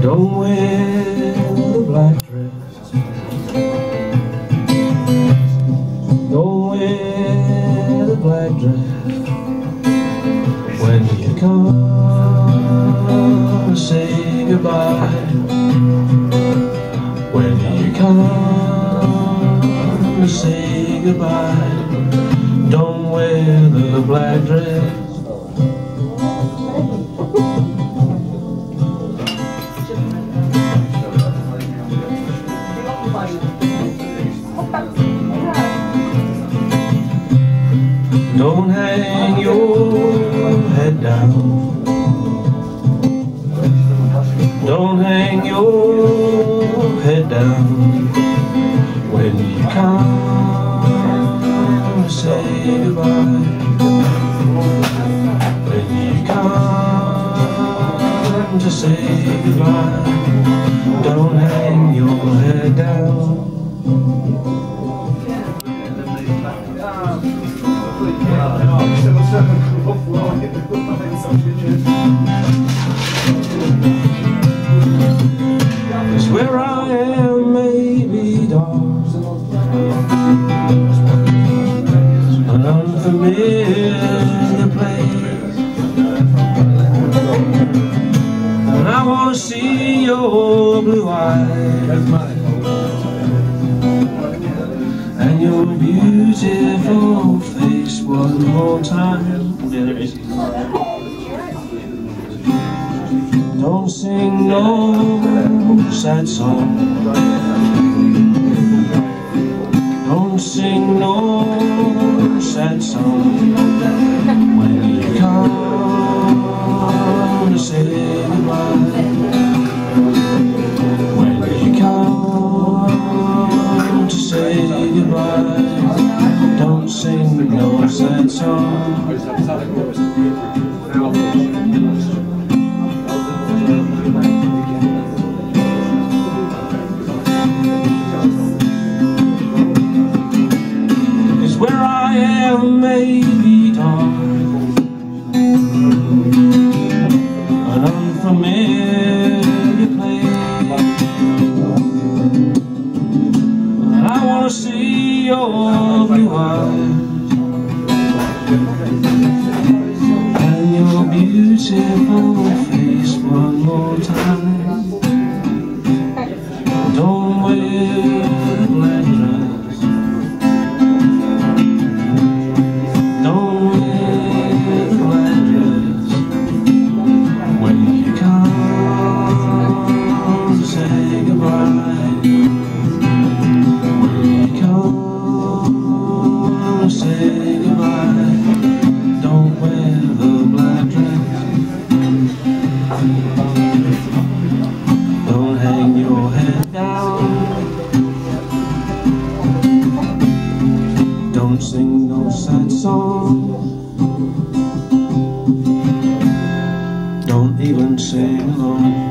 Don't wear the black dress. Don't wear the black dress when you come to say goodbye. When you come to say goodbye, don't wear the black dress. Don't hang your head down. Don't hang your head down when you come to say goodbye. When you come to say goodbye, don't hang your head down. Cause where I am may be dark, an unfamiliar place, and I want to see your blue eyes and your beautiful face one more time. Don't sing no sad song. Don't sing no sad song when you come to say goodbye. When you come to say goodbye, don't sing no sad song. Where I am may be dark, an unfamiliar place, and I want to see your blue eyes and your beautiful face one more time. Don't wear the black dress. Don't wear the black dress when you come to say goodbye. When you come to say goodbye, don't wear the black dress. Don't hang your head down. Don't sing no sad song. Don't even sing along.